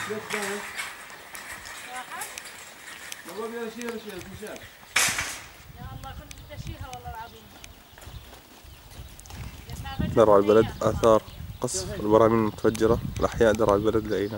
واحد والله يا شيخ مشان يا الله كنت تشيها والله العظيم. درع البلد آثار قصف البراميل المتفجرة الأحياء درع البلد لعينة.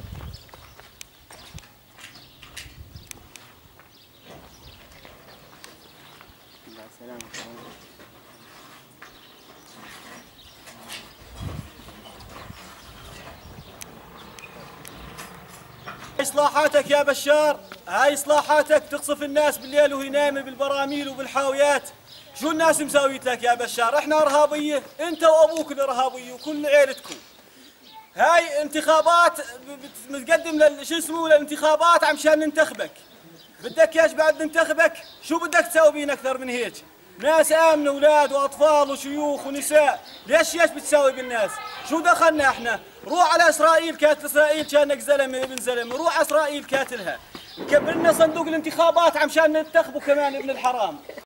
إصلاحاتك يا بشار، هاي إصلاحاتك تقصف الناس بالليل وهي نايمة بالبراميل وبالحاويات. شو الناس مساويت لك يا بشار؟ احنا إرهابية، أنت وأبوك الإرهابية وكل عيلتكم. هاي انتخابات متقدم شو اسمه للانتخابات عمشان ننتخبك. بدك ايش بعد ننتخبك؟ شو بدك تسوي بينا أكثر من هيك؟ ناس آمنة أولاد وأطفال وشيوخ ونساء، ليش بتساوي بالناس؟ شو دخلنا احنا؟ روح على إسرائيل، كاتل إسرائيل كانك زلمة ابن زلمة، روح على إسرائيل كاتلها. مكبر لنا صندوق الانتخابات عمشان ننتخبه كمان ابن الحرام.